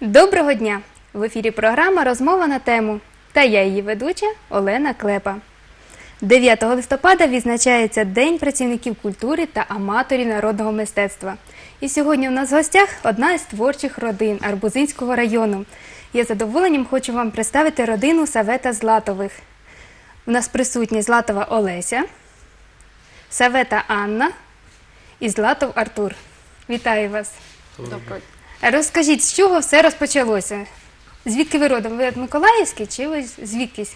Доброго дня! В ефірі програма «Розмова на тему» та я її ведуча Олена Клепа. 9 листопада відзначається День працівників культури та аматорів народного мистецтва. І сьогодні у нас в гостях одна із творчих родин Арбузинського району. Я з задоволенням хочу вам представити родину Савета Златових. У нас присутні Златова Олеся, Савета Анна і Златов Артур. Вітаю вас! Доброго. Розкажіть, з чого все розпочалося? Звідки ви родом? Ви Миколаївські чи ви звідкись?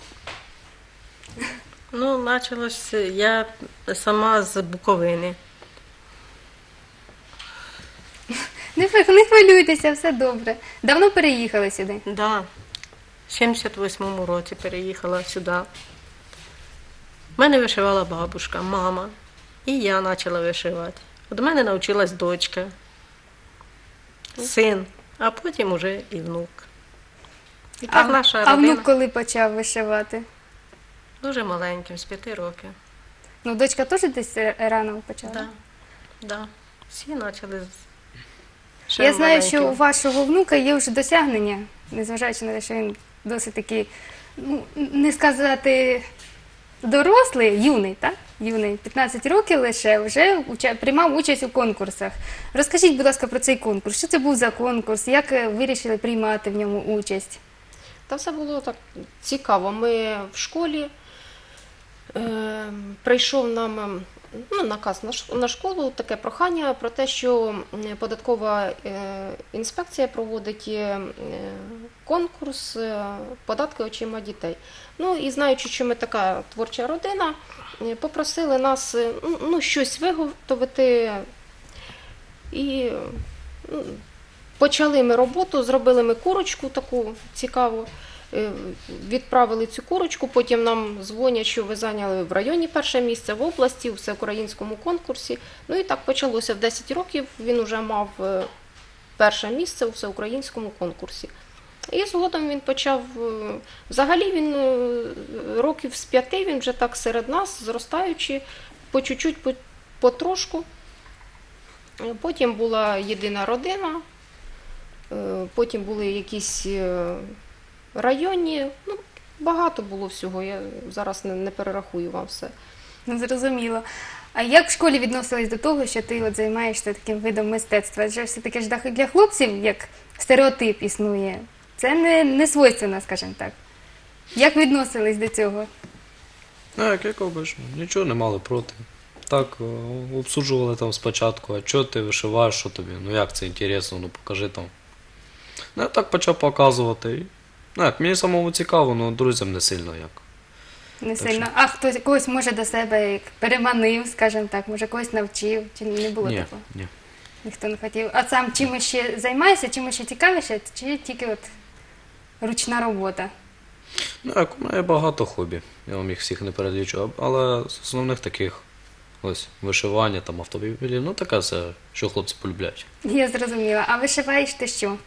Ну, почалось я сама з Буковини. Не хвилюйтеся, все добре. Давно переїхали сюди? Да. В 78-му році переїхала сюди. В мене вишивала бабушка, мама. І я почала вишивати. От мене навчилась дочка, син, а потім уже і внук. І так наша А родина внук коли почав вишивати? дуже маленьким, з 5 років. Ну, дочка теж десь рано почала? Да. Да. Всі почали з Я знаю, що у маленьким. вашого внука є вже досягнення, незважаючи на те, що він досить такий, ну, не сказати дорослий, юний, так? Юний, 15 років лише, вже приймав участь у конкурсах. Розкажіть, будь ласка, про цей конкурс. Що це був за конкурс? Як вирішили приймати в ньому участь? Та все було так цікаво. Ми в школі, прийшов нам наказ на школу, таке прохання про те, що податкова інспекція проводить конкурс «Податки очима дітей». Ну і знаючи, що ми така творча родина, попросили нас щось виготовити. І почали ми роботу, зробили ми курочку таку цікаву, відправили цю курочку, потім нам дзвонять, що ви зайняли в районі перше місце, в області, у всеукраїнському конкурсі. Ну і так почалося в 10 років, він вже мав перше місце у всеукраїнському конкурсі. І згодом він почав, взагалі він років з 5 він вже так серед нас, зростаючи, по чуть-чуть, потрошку. Потім була єдина родина, потім були якісь районні, багато було всього, я зараз не перерахую вам все. Ну, зрозуміло. А як в школі відносились до того, що ти от займаєшся таким видом мистецтва? Адже все-таки ж для хлопців, як стереотип існує, це не свойственно, скажімо так. Як відносились до цього? Як обично, нічого не мали проти. Так, обсуджували там спочатку, а що ти вишиваєш, що тобі, ну як це інтересно, ну покажи там. Ну я так почав показувати. Як, мені самому цікаво, але друзям не сильно як. Не Так сильно. А хтось когось може до себе як переманив, скажімо так, може когось навчив, чи не було Ні, такого? ні. Ніхто не хотів. А сам чимось ще займаєшся, чимось ще цікавіше, чи тільки от ручна робота? Ну як, у мене є багато хобі, я вам їх всіх не перелічу, але з основних таких ось вишивання, там автомобілі, ну таке все, що хлопці полюбляють. Я зрозуміла. А вишиваєш ти що?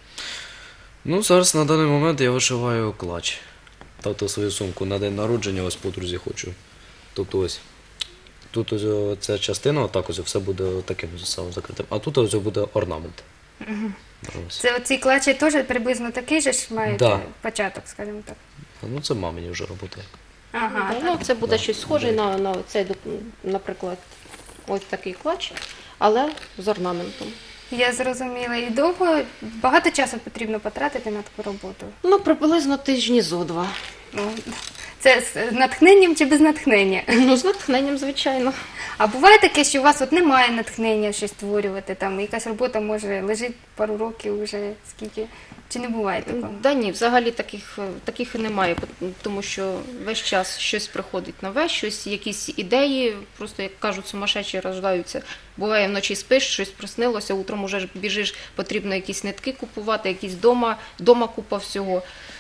Ну зараз на даний момент я вишиваю клач. Тобто свою сумку на день народження ось подрузі хочу. Тобто ось тут ось ця частина, отак ось все буде таким самим закритим, а тут ось буде орнамент. Ось. Це оці клачі теж приблизно такий же ж мають Да. початок, скажімо так. Ну це мамині вже робота. Ага, Ну, це буде щось схоже на цей, наприклад, ось такий клач, але з орнаментом. я зрозуміла. І багато часу потрібно потратити на таку роботу. Ну, приблизно тижні зо два. Ну, це з натхненням чи без натхнення? Ну, з натхненням, звичайно. А буває таке, що у вас от немає натхнення щось створювати, там якась робота може лежить пару років вже скільки, чи не буває такого? Да ні, взагалі таких і немає, тому що весь час щось приходить нове, щось, якісь ідеї, просто, як кажуть, сумасшедші рождаються. Буває, вночі спиш, щось приснилося, утром уже біжиш, потрібно якісь нитки купувати, якісь дома купа всього.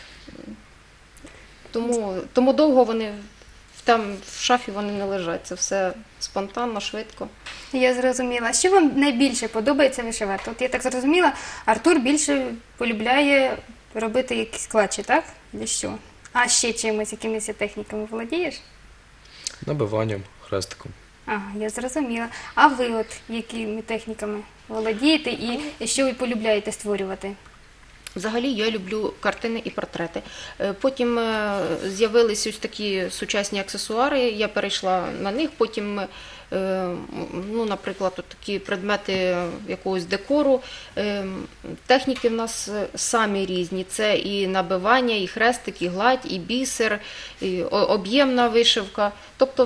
Тому довго вони там в шафі вони не лежать, це все спонтанно, швидко. Я зрозуміла. А що вам найбільше подобається вишивати? От я так зрозуміла, Артур більше полюбляє робити якісь клатчі, так? Для що? А ще чимось, якимись техніками володієш? Набиванням, хрестиком. Ага, я зрозуміла. А ви от якими техніками володієте і що ви полюбляєте створювати? Взагалі я люблю картини і портрети. Потім з'явились ось такі сучасні аксесуари, я перейшла на них, потім, ну, наприклад, от такі предмети якогось декору. Техніки в нас самі різні. Це і набивання, і хрестик, і гладь, і бісер, і об'ємна вишивка. Тобто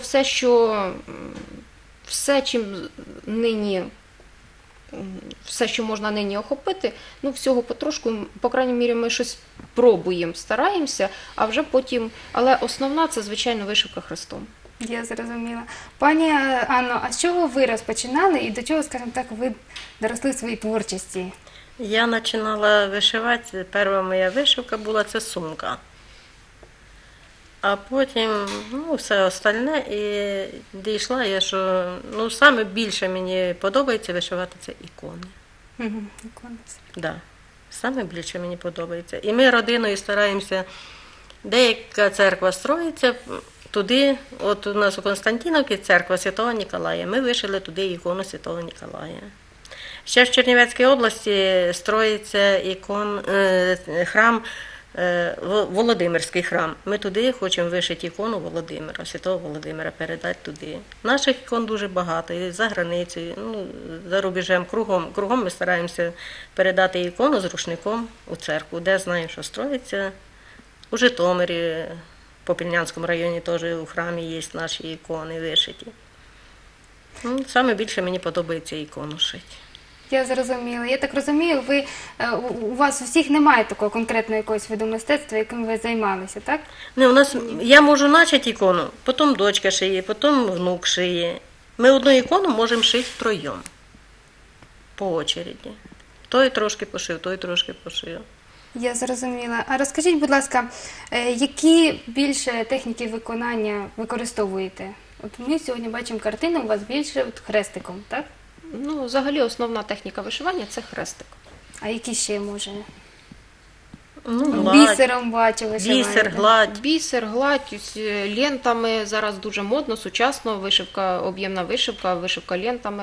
все, чим нині все, що можна нині охопити, ну, всього потрошку, по крайній мірі, ми щось пробуємо, стараємося, а вже потім, але основна – це, звичайно, вишивка хрестом. Я зрозуміла. Пані Анно, а з чого ви розпочинали і до чого, скажімо так, ви доросли в своїй творчості? Я починала вишивати, перша моя вишивка була це сумка. А потім, ну, все остальне, і дійшла я, що, ну, саме більше мені подобається вишивати це ікони. Мгм, іконець. Да. Саме більше мені подобається. І ми родиною стараємося, деяка церква строїться, туди, от у нас у Константиновці церква Святого Ніколая, ми вишили туди ікону Святого Ніколая. Ще в Чернівецькій області строїться храм, Володимирський храм. Ми туди хочемо вишити ікону Володимира, Святого Володимира, передати туди. Наших ікон дуже багато, і за границею, ну, за рубежем, кругом ми стараємося передати ікону з рушником у церкву, де знаю, що строїться. У Житомирі, по Пільнянському районі теж у храмі є наші ікони вишиті. Ну, саме більше мені подобається ікону шити. Я зрозуміла. Я так розумію, у вас у всіх немає такого конкретного якогось виду мистецтва, яким ви займалися, так? Не, у нас, я можу почати ікону, потім дочка шиє, потім внук шиє. Ми одну ікону можемо шити втроєм, по очереді. Той трошки пошив, той трошки пошив. Я зрозуміла. А розкажіть, будь ласка, які більше техніки виконання використовуєте? От ми сьогодні бачимо картину, у вас більше от хрестиком, так? Ну, взагалі, основна техніка вишивання – це хрестик. А які ще може? Ну, гладь, Бісером бачу, вишиваєте. бісер, гладь. Бісер, гладь, ось, лентами зараз дуже модно, сучасно, вишивка, об'ємна вишивка, вишивка лентами.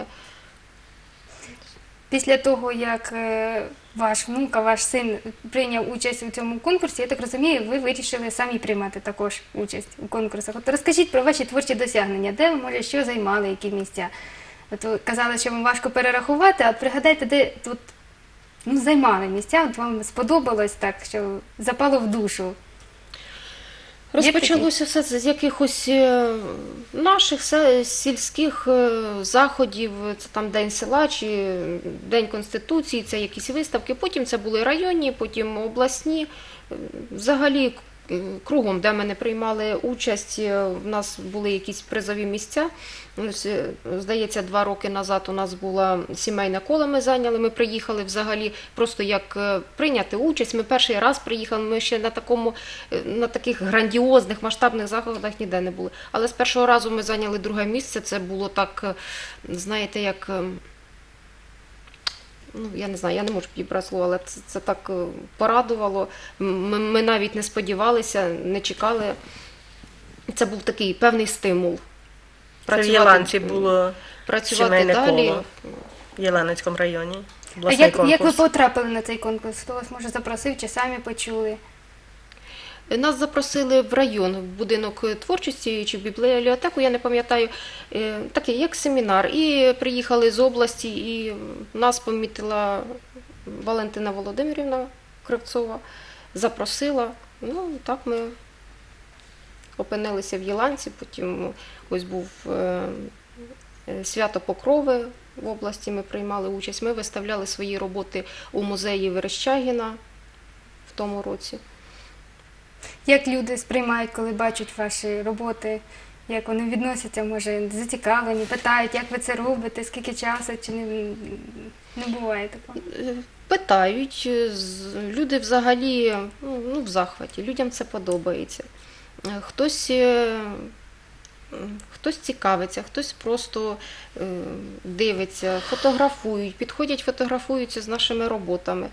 Після того, як ваш внук, ваш син прийняв участь у цьому конкурсі, я так розумію, ви вирішили самі приймати також участь у конкурсах. От розкажіть про ваші творчі досягнення, де ви, може, що займали, які місця? От ви казали, що вам важко перерахувати, а от пригадайте, де тут займали місця, от вам сподобалось так, що запало в душу. Розпочалося все це з якихось наших сільських заходів, це там День села чи День Конституції, це якісь виставки, потім це були районні, потім обласні. Взагалі кругом, де ми не приймали участь, в нас були якісь призові місця. Здається, 2 роки назад у нас була сімейне коло, ми зайняли, ми приїхали взагалі просто як прийняти участь. Ми перший раз приїхали, ми ще на таких грандіозних масштабних заходах ніде не були. Але з першого разу ми зайняли 2 місце, це було так, знаєте, як... Ну, я не знаю, я не можу підібрати слово, але це так порадувало. Ми навіть не сподівалися, не чекали. Це був такий певний стимул. Це в Єланці було працювати сімейне далі. коло в Єланецькому районі. А обласний як ви конкурс. потрапили на цей конкурс? Хто вас, може, запросив чи самі почули? Нас запросили в район, в будинок творчості чи в бібліотеку, я не пам'ятаю, такий як семінар. І приїхали з області, і нас помітила Валентина Володимирівна Кривцова, запросила. Ну, так ми опинилися в Єланці, потім ось був свято Покрови в області, ми приймали участь. Ми виставляли свої роботи у музеї Верещагіна в тому році. Як люди сприймають, коли бачать ваші роботи? Як вони відносяться, може, зацікавлені, питають, як ви це робите, скільки часу, чи не буває такого? Питають, люди взагалі в захваті, людям це подобається. Хтось цікавиться, хтось просто дивиться, фотографують, підходять, фотографуються з нашими роботами.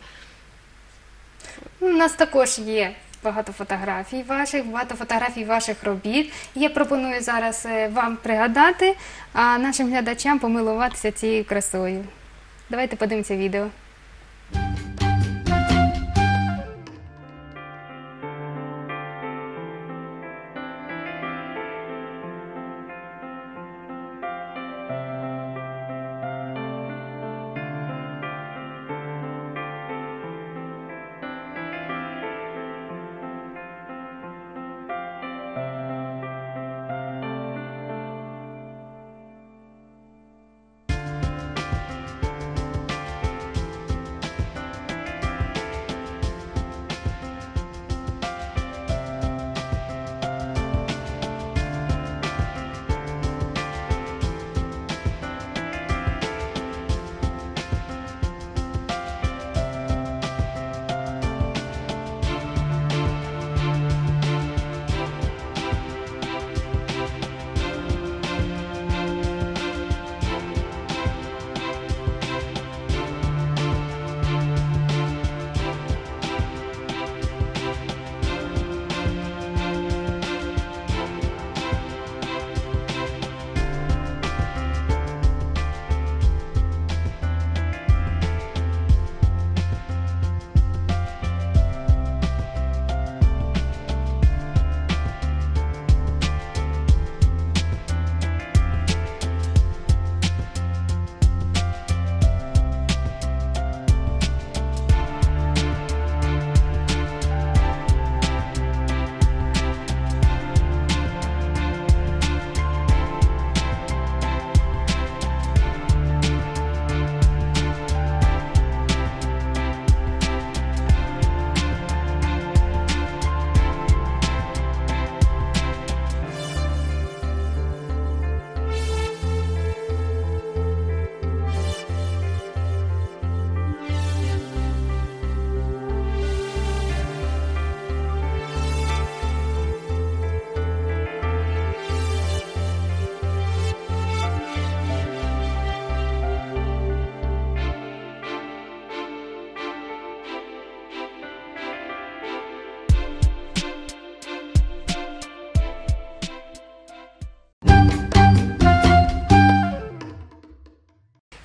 У нас також є багато фотографій ваших робіт. Я пропоную зараз вам пригадати, а нашим глядачам помилуватися цією красою. Давайте подивимося відео.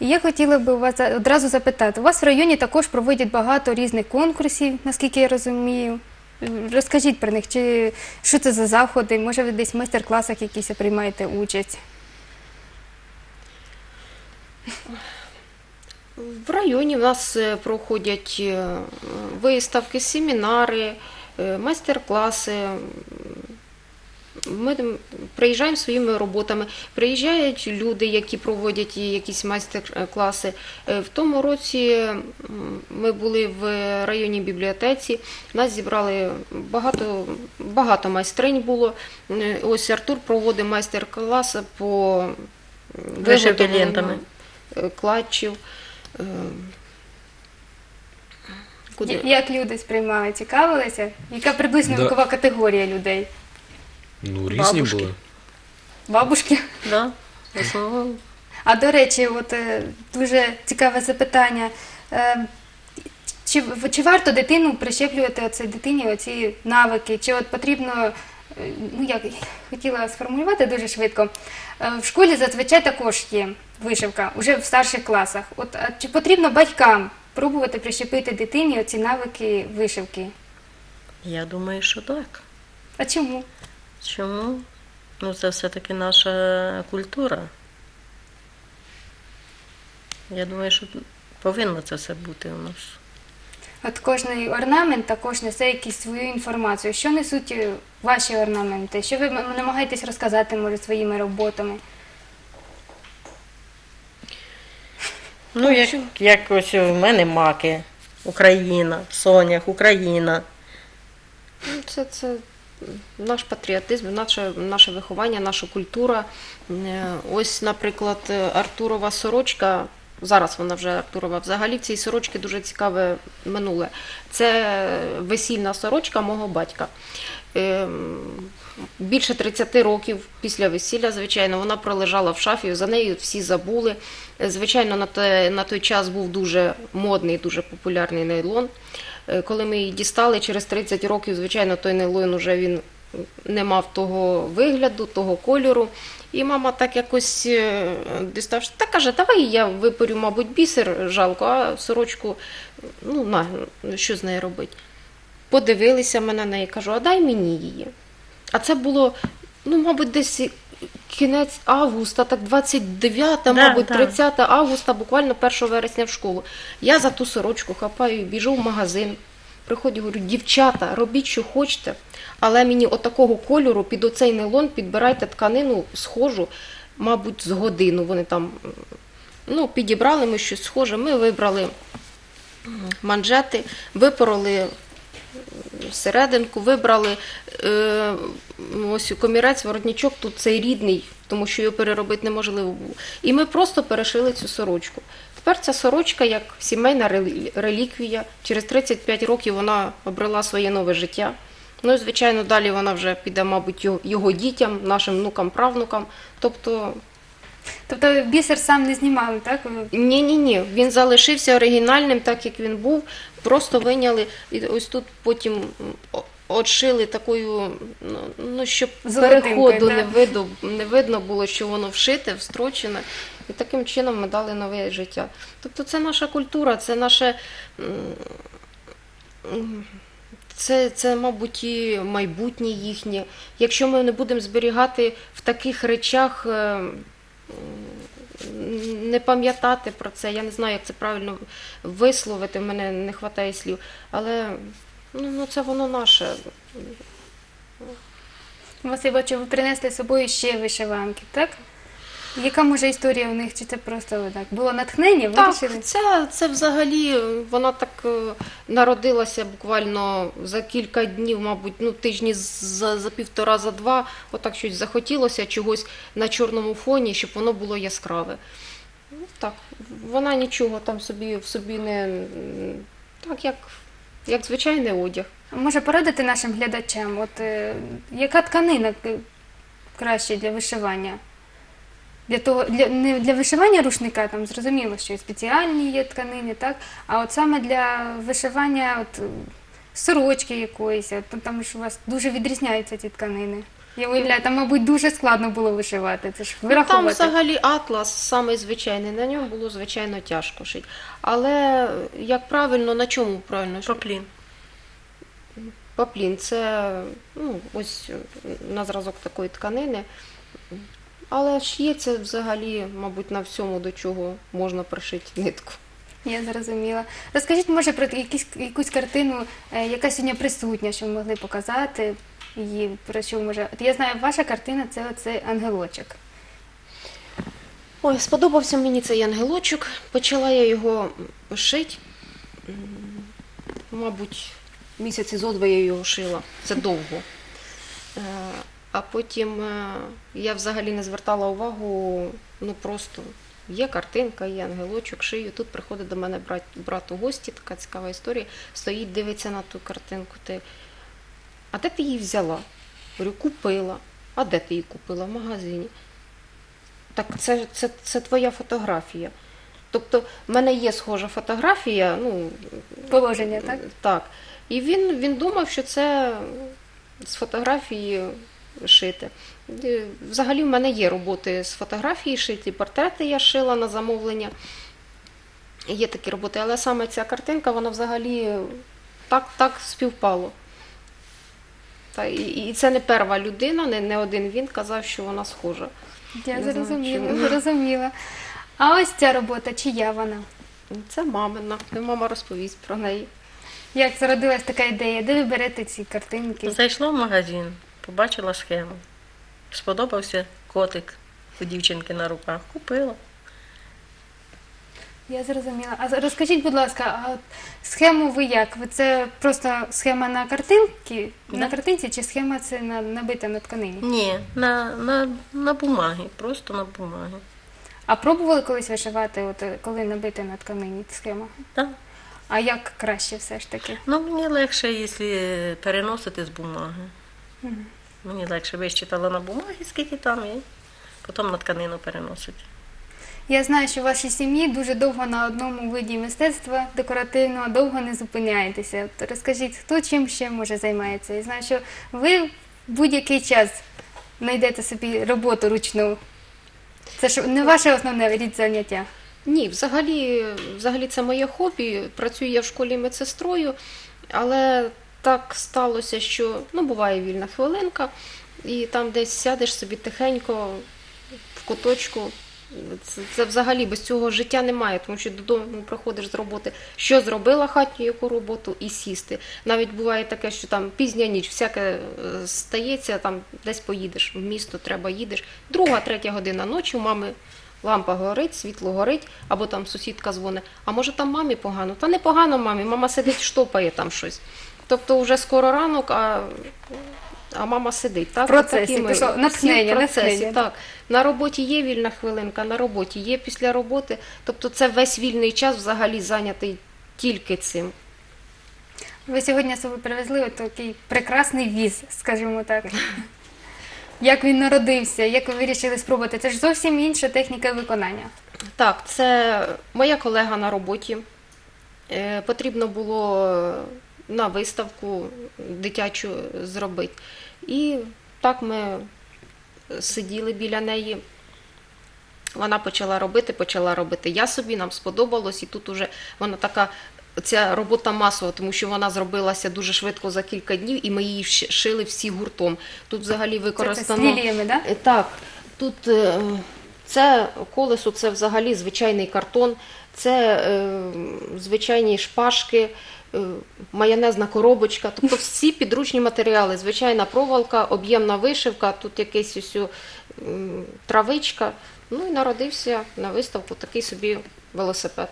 І я хотіла би у вас одразу запитати, у вас в районі також проводять багато різних конкурсів, наскільки я розумію. Розкажіть про них, що це за заходи, може ви десь в майстер-класах якісь приймаєте участь? В районі в нас проходять виставки, семінари, майстер-класи. Ми приїжджаємо своїми роботами, приїжджають люди, які проводять якісь майстер-класи. В тому році ми були в районній бібліотеці, нас зібрали багато майстринь було. Ось Артур проводив майстер-клас по Вишивки виготовленню лентами. клатчів. Куди? Як люди сприймали, цікавилися? Яка приблизно Да. вікова категорія людей? Ну, різні Бабушки. були. Бабушки? Да, в основному. А до речі, от дуже цікаве запитання. Чи варто дитину прищеплювати дитині оці навики? Чи от потрібно, ну як хотіла сформулювати дуже швидко, в школі зазвичай також є вишивка, уже в старших класах. От а чи потрібно батькам пробувати прищепити дитині оці навики вишивки? Я думаю, що так. А чому? Чому? Ну, це все-таки наша культура. Я думаю, що повинно це все бути у нас. От кожний орнамент також несе якусь свою інформацію. Що несуть ваші орнаменти? Що ви намагаєтесь розказати, може, своїми роботами? Ну, як ось у мене маки, Україна, Сонях, Україна. Ну, це наш патріотизм, наше виховання, наша культура. Ось, наприклад, Артурова сорочка, зараз вона вже Артурова, взагалі в цій сорочці дуже цікаве минуле. Це весільна сорочка мого батька. Більше 30 років після весілля, звичайно, вона пролежала в шафі, за нею всі забули. Звичайно, на той час був дуже модний, дуже популярний нейлон. Коли ми її дістали, через 30 років, звичайно, той нейлон уже він не мав того вигляду, того кольору. І мама так якось дістав, та каже, давай я випарю, мабуть, бісер, жалко, а сорочку, ну, що з нею робити? Подивилися ми на неї, кажу, а дай мені її. А це було, ну, мабуть, десь кінець августа, так 29, мабуть, 30 августа, буквально 1 вересня в школу. Я за ту сорочку хапаю, біжу в магазин, приходжу, говорю, дівчата, робіть, що хочете, але мені отакого кольору під оцей нейлон підбирайте тканину схожу, мабуть, з годину. Вони там, ну, підібрали ми щось схоже, ми вибрали манжети, випороли серединку, вибрали ось комірець, воротничок, тут цей рідний, тому що його переробити неможливо було. І ми просто перешили цю сорочку. Тепер ця сорочка як сімейна реліквія. Через 35 років вона обрела своє нове життя. Ну і, звичайно, далі вона вже піде, мабуть, його дітям, нашим внукам, правнукам. Тобто бісер сам не знімали, так? ні, він залишився оригінальним, так як він був, просто виняли, і ось тут потім отшили такою, ну, щоб Золотинкою, переходу так. не видно було, що воно вшите, встрочене, і таким чином ми дали нове життя. Тобто це наша культура, це наше, це, мабуть, і майбутнє їхнє. Якщо ми не будемо зберігати в таких речах, не пам'ятати про це, я не знаю, як це правильно висловити, в мене не вистачає слів, але ну, це воно наше. Василь, бачу, ви принесли з собою ще вишиванки, так? Яка, може, історія у них, чи це просто так? Було натхнення, вирішили? Так, це взагалі, вона так народилася буквально за кілька днів, мабуть, ну, тижні за півтора, за два, отак щось захотілося чогось на чорному фоні, щоб воно було яскраве. Ну, так, вона нічого там в собі не, так, як звичайний одяг. Може порадити нашим глядачам, от яка тканина краще для вишивання? Не для вишивання рушника, там зрозуміло, що спеціальні є тканини, так? А от саме для вишивання сорочки якоїсь, там ж у вас дуже відрізняються ці тканини. Я уявляю, там, мабуть, дуже складно було вишивати. Це ж Ну, там вирахувати. взагалі атлас самий звичайний, на ньому було звичайно тяжко шити. Але як правильно, на чому правильно шити? Поплін. Поплін це ось на зразок такої тканини. Але шиється взагалі, мабуть, на всьому, до чого можна пришити нитку. Я зрозуміла. Розкажіть, може, про якусь картину, яка сьогодні присутня, що ви могли показати її, про що може. От я знаю, ваша картина це оцей ангелочок. Ой, сподобався мені цей ангелочок. Почала я його шити. Мабуть, місяці зо два я його шила. Це довго. А потім я взагалі не звертала увагу, просто є картинка, є ангелочок, шию. Тут приходить до мене брат у гості, така цікава історія. Стоїть, дивиться на ту картинку. А де ти її взяла? Говорю, купила. А де ти її купила? В магазині. Так це твоя фотографія. Тобто, в мене є схожа фотографія, Положення, так? так. І він думав, що це з фотографії шити. Взагалі в мене є роботи з фотографії шиті, портрети я шила на замовлення. Є такі роботи, але саме ця картинка, вона взагалі так співпало. І це не перша людина, не один він казав, що вона схожа. Я Не знаю, зрозуміла, чому. зрозуміла. А ось ця робота, чия вона? Це мамина, мама розповість про неї. Як зародилась така ідея? Де ви берете ці картинки? Зайшла в магазин, побачила схему. Сподобався котик у дівчинки на руках. Купила. Я зрозуміла. А розкажіть, будь ласка, а от схему ви як? Ви це просто схема на картинці, Да. на картинці, чи схема це набита на тканині? Ні, на бумагі, просто на бумагі. А пробували колись вишивати, от коли набита на тканині схема? Так. А як краще все ж таки? Мені легше, якщо переносити з бумаги. Мені легше вищитала на бумагі, скільки там, і потім на тканину переносити. Я знаю, що в вашій сім'ї дуже довго на одному виді мистецтва декоративного довго не зупиняєтеся. От розкажіть, хто чим ще може займається? Я знаю, що ви в будь-який час знайдете собі роботу ручну. Це ж не ваше основне рід заняття. Ні, взагалі це моє хобі. Працюю я в школі медсестрою, але так сталося, що буває вільна хвилинка, і там десь сядеш собі тихенько в куточку. Це взагалі без цього життя немає, тому що додому приходиш з роботи, що зробила хатню яку роботу, і сісти. Навіть буває таке, що там пізня ніч, всяке стається, там десь поїдеш, в місто треба їдеш. 2-3 година ночі, у мами лампа горить, світло горить, або там сусідка дзвонить, а може там мамі погано? Та не погано мамі, мама сидить, штопає там щось. Тобто вже скоро ранок, а мама сидить. Так? В процесі, Такі ми пішло натхнення, всі в процесі, натхнення. так. На роботі є вільна хвилинка, на роботі є після роботи. Тобто це весь вільний час взагалі зайнятий тільки цим. Ви сьогодні собі привезли от такий прекрасний віз, скажімо так. Як він народився, як ви вирішили спробувати? Це ж зовсім інша техніка виконання. Так, це моя колега на роботі. Потрібно було на виставку дитячу зробити. І так ми сиділи біля неї. Вона почала робити я собі, нам сподобалось. І тут уже вона така, ця робота масова, тому що вона зробилася дуже швидко за кілька днів, і ми її шили всі гуртом. Тут взагалі Це з використано... ліліями, так? Так, тут це колесо, це взагалі звичайний картон, це звичайні шпажки, майонезна коробочка, тобто всі підручні матеріали, звичайна проволока, об'ємна вишивка, тут якась ось травичка. Ну і народився на виставку такий собі велосипед.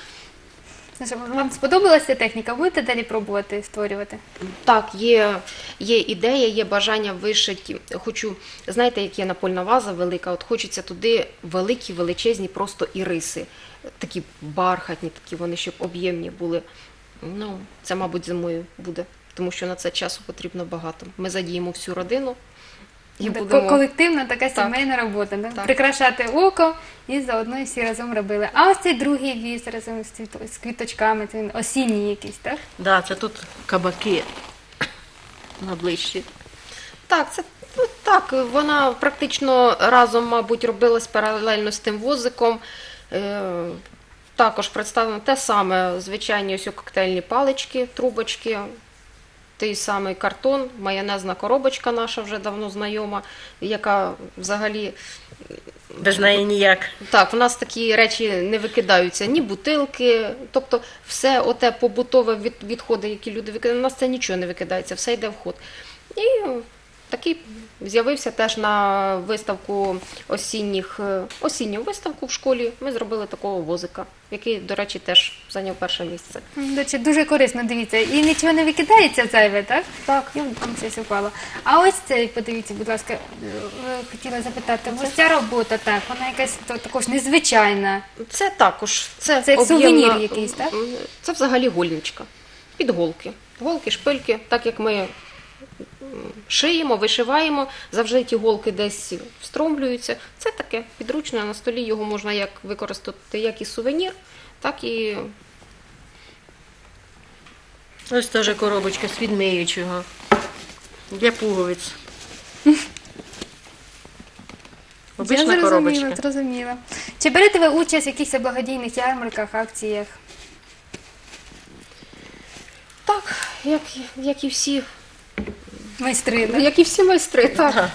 Вам сподобалася техніка? Будете далі пробувати створювати? Так, є ідея, є бажання вишити. Хочу, знаєте, як є напольна ваза велика, от хочеться туди великі, величезні просто іриси. Такі бархатні, такі вони, щоб об'ємні були. Ну, це, мабуть, зимою буде, тому що на це часу потрібно багато. Ми задіємо всю родину. І будемо... Колективна така сімейна робота. Да? Так. Прикрашати око і заодно всі разом робили. А ось цей другий віз разом з квіточками, це він осінній якийсь, так? Да, це тут кабаки на ближчі. Так, це Так, вона практично разом, мабуть, робилась паралельно з тим возиком. Також представлено те саме, звичайні ось коктейльні палички, трубочки, той самий картон, майонезна коробочка наша вже давно знайома, яка взагалі... Без неї ніяк. Так, в нас такі речі не викидаються, ні бутилки, тобто все оте побутове відходи, які люди викидають, у нас це нічого не викидається, все йде в ход. І такий з'явився теж на виставку осінню виставку в школі. Ми зробили такого возика, який, до речі, теж зайняв перше місце. До речі, дуже корисно, дивіться. І нічого не викидається зайве, так? Так. І там щось упало. А ось цей, подивіться, будь ласка, хотіла запитати, ось ця робота, так, вона якась також незвичайна. Це також, це як об'ємна- сувенір якийсь, так? Це взагалі гольничка, під голки. Голки, шпильки, так як ми шиємо, вишиваємо, завжди ті голки десь встромлюються. Це таке підручне, на столі його можна як використати як і сувенір, так і Ось теж коробочка з відмиючого. Для пуговиць. Обична Я коробочка. зрозуміла. Чи берете ви участь в якихось благодійних ярмарках, акціях? так, як і всі, Майстри, так? як і всі майстри. Так. Ага.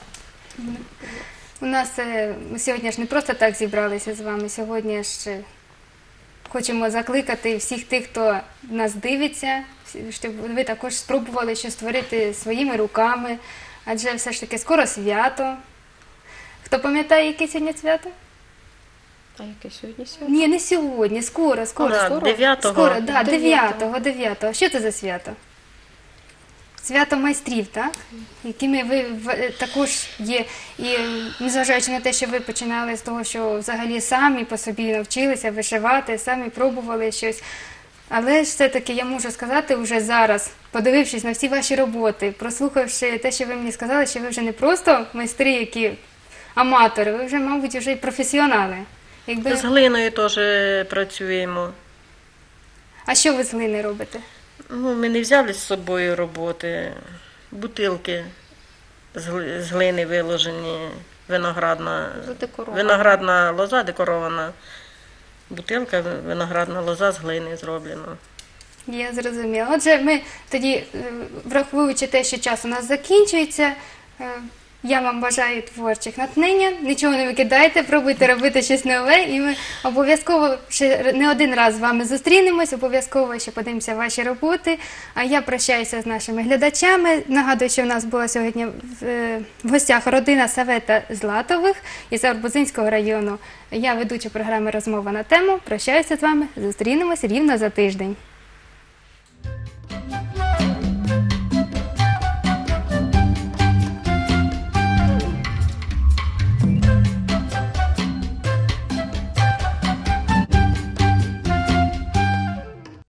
У нас ми сьогодні ж не просто так зібралися з вами. Сьогодні ж хочемо закликати всіх тих, хто нас дивиться, щоб ви також спробували щось створити своїми руками, адже все ж таки скоро свято. Хто пам'ятає, яке сьогодні свято? А яке сьогодні? Ні, не сьогодні, скоро. Скоро, 9-го. Скоро, да, 9-го. 9-го. Що це за свято? Свято майстрів, так? Якими ви також є. І незважаючи на те, що ви починали з того, що взагалі самі по собі навчилися вишивати, самі пробували щось. Але ж все-таки я можу сказати вже зараз, подивившись на всі ваші роботи, прослухавши те, що ви мені сказали, що ви вже не просто майстри, які аматори, ви вже, мабуть, вже і професіонали. З глиною теж працюємо. А що ви з глини робите? Ну, ми не взяли з собою роботи. Бутилки з глини виложені, Задекорована. виноградна лоза декорована. Бутилка, виноградна лоза з глини зроблена. Я зрозуміла. Отже, ми тоді, враховуючи те, що час у нас закінчується, я вам бажаю творчих натхнення, нічого не викидайте, пробуйте робити щось нове, і ми обов'язково ще не один раз з вами зустрінемось, обов'язково ще подивимося ваші роботи. А я прощаюся з нашими глядачами. Нагадую, що в нас була сьогодні в гостях родина Савета Златових із Арбузинського району. Я ведуча програми «Розмова на тему». Прощаюся з вами, зустрінемось рівно за тиждень.